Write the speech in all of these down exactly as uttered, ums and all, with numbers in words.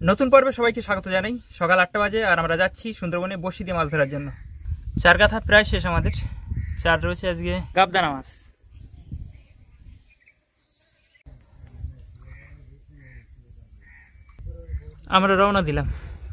নতুন পর্বে সবাইকে স্বাগত জানাই। সকাল আটটা বাজে আর আমরা যাচ্ছি সুন্দরবনে বড়শি দিয়ে মাছ ধরার জন্য। চার গাথা প্রায় শেষ আমাদের, চার রয়েছে আজকে গাবদানা মাছ। আমরা রওনা দিলাম।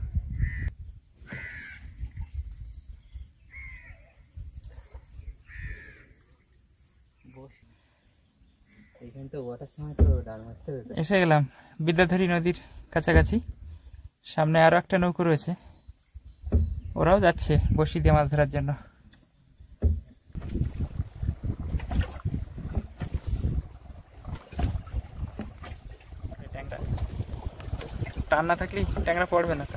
এসে গেলাম বিদ্যাধরী নদীর কাছাকাছি। সামনে আরো একটা নৌকো রয়েছে, ওরাও যাচ্ছে বড়শি দিয়ে মাছ ধরার জন্য। টান না থাকলেই ট্যাংরা পড়বে না।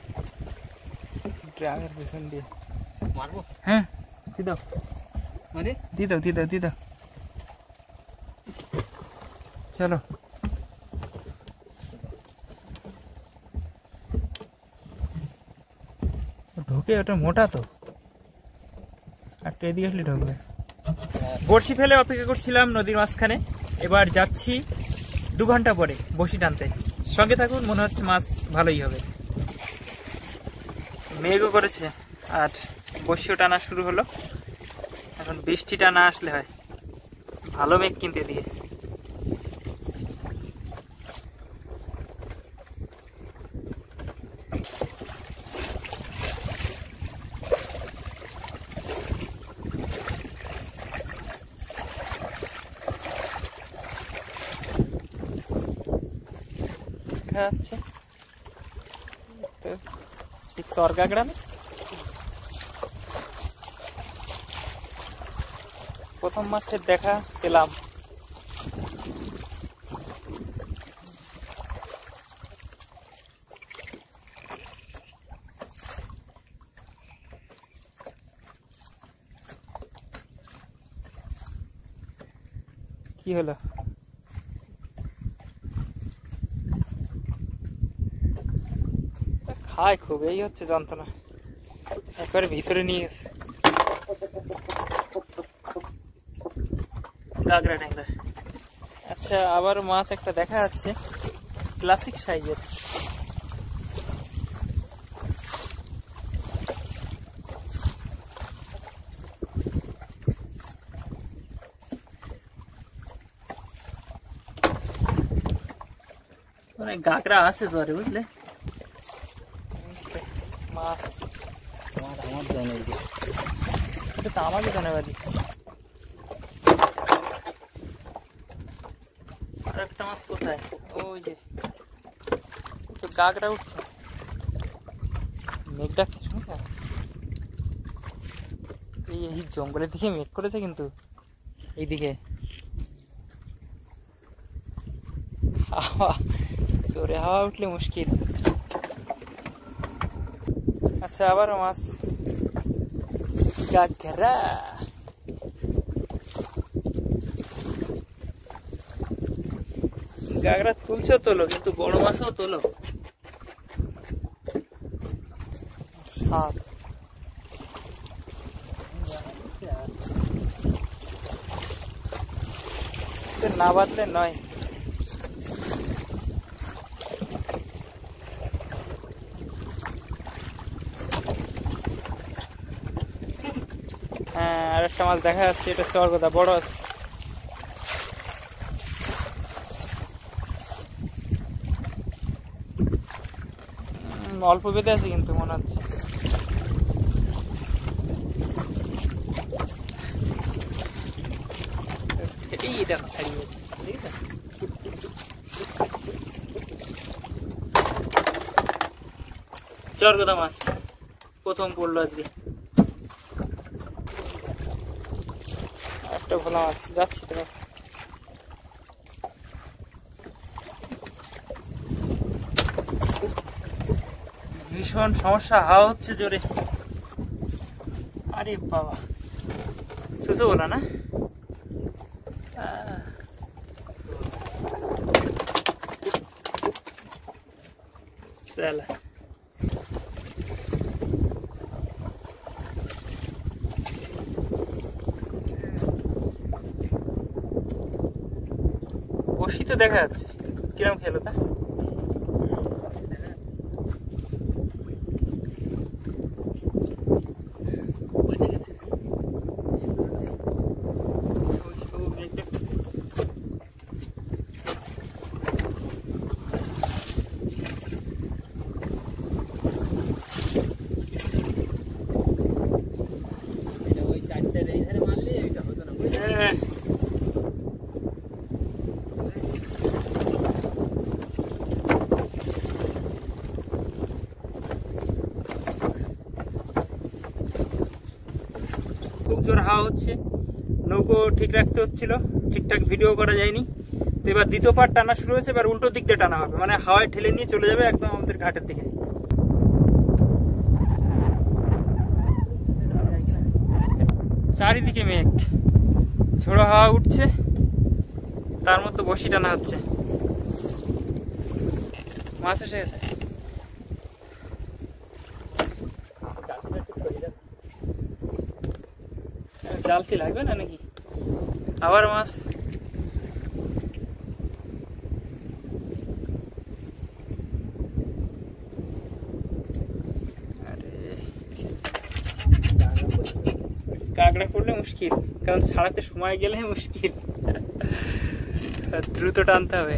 ড্রামের পেছন দিয়ে মারবো। হ্যাঁ দি দাও, মানে দি দাও দি দাও দি দাও চলো। ঢোকে, ওটা মোটা তো, আর এদিকে আসলে ঢুকবে। বড়শি ফেলে অপেক্ষা করছিলাম নদীর মাঝখানে, এবার যাচ্ছি দু ঘন্টা পরে বড়শি টানতে। সঙ্গে থাকুন, মনে হচ্ছে মাছ ভালোই হবে। মেঘও করেছে আর বড়শিও টানা শুরু হলো। এখন বৃষ্টিটা না আসলে হয়, ভালো মেঘ কিনতে দিয়ে। যাচ্ছে ঠিক চরগা গ্রামে প্রথম মাছের দেখা পেলাম। কি হলো? খায় খুব, এই হচ্ছে যন্ত্রণা। একবারে ভিতরে নিয়ে গেছে গাগরা ট্যাংরা। আচ্ছা, আবার মাছ একটা দেখা যাচ্ছে ক্লাসিক সাইজের। মানে গাগরা আছে জ্বরে, বুঝলে? মাছ আমার জানে, এটা তো আমাকে জানাবাদি। আর একটা মাছ কোথায়? ওই যে তো গাগরা উঠছে, মেঘ ডাকছে, শুনছো? এই এই জঙ্গলের দিকে মেঘ করেছে, কিন্তু এইদিকে হাওয়া, জোরে হাওয়া উঠলে মুশকিল। আচ্ছা, আবারও মাছ গাগরা। গাগরা তুলছো তোলো, কিন্তু বড় মাছও তোলো। সাপ না বাঁধলে নয়। হ্যাঁ, আর একটা মাছ দেখা যাচ্ছে, এটা চরগদা, বড় আছে। অল্প বেঁধে আছে কিন্তু মনে হচ্ছে। এই দেখো ছাড়িয়েছে, ঠিক আছে। চরগদা মাছ প্রথম পড়লো আজকে। একটা ভোলা মাছ যাচ্ছে তো। ভীষণ সমস্যা, হাওয়া হচ্ছে জোরে। আরে বাবা, সুসো বলা না? চলা বসি তো দেখা যাচ্ছে, কিরম খেলো তা? জোর হাওয়া হচ্ছে, নৌকো ঠিক রাখতে হচ্ছিল, ঠিকঠাক ভিডিও করা যায়নি। তো এবার দ্বিতীয় পার্ট টানা শুরু হয়েছে, এবার উল্টো দিক দিয়ে টানা হবে, মানে হাওয়ায় ঠেলে নিয়ে চলে যাবে একদম আমাদের ঘাটের দিকে। চারিদিকে মেঘ, ঝোড়ো হাওয়া উঠছে, তার মধ্যে বসি টানা হচ্ছে। মাছ এসে গেছে। জাল কি লাগবে না নাকি? আবার মাছ। কাঁকড়া পড়লে মুশকিল, কারণ ছাড়াতে সময় গেলে মুশকিল, দ্রুত টানতে হবে।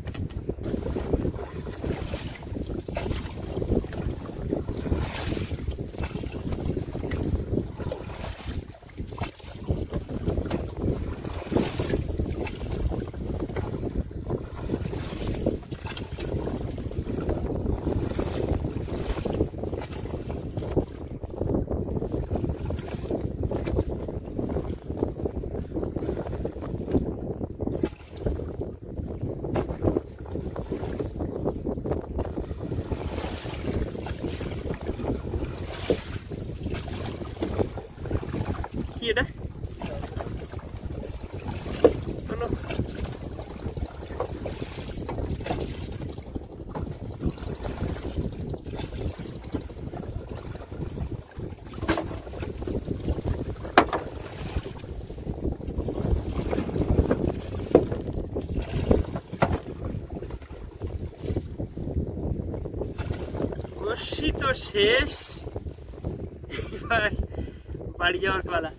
কি এটা? চলো। বর্ষি তো শেষ, এবার বাড়ি যাওয়ার পালা।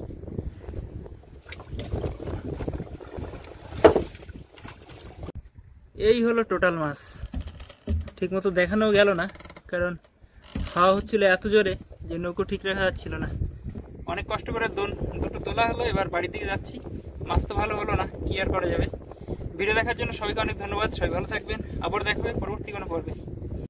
এই হলো টোটাল মাছ। ঠিক মতো দেখানো গেল না, কারণ হাওয়া হচ্ছিল এত জোরে যে নৌকো ঠিক রাখা যাচ্ছিল না। অনেক কষ্ট করে দোন দুটো তোলা হলো, এবার বাড়ির দিকে যাচ্ছি। মাছ তো ভালো হলো না, কি আর করা যাবে। ভিডিও দেখার জন্য সবাইকে অনেক ধন্যবাদ। সবাই ভালো থাকবেন, আবার দেখবে পরবর্তী কোনো পর্বে।